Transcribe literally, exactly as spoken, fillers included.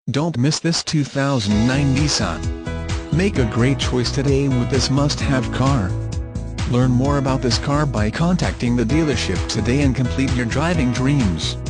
Don't miss this two thousand nine Nissan. Make a great choice today with this must-have car. Learn more about this car by contacting the dealership today and complete your driving dreams.